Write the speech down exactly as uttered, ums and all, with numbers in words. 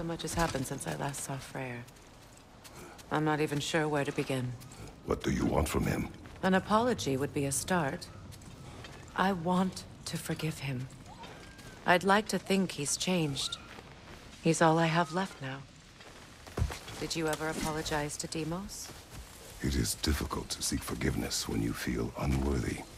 So much has happened since I last saw Freyr. I'm not even sure where to begin. What do you want from him? An apology would be a start. I want to forgive him. I'd like to think he's changed. He's all I have left now. Did you ever apologize to Deimos? It is difficult to seek forgiveness when you feel unworthy.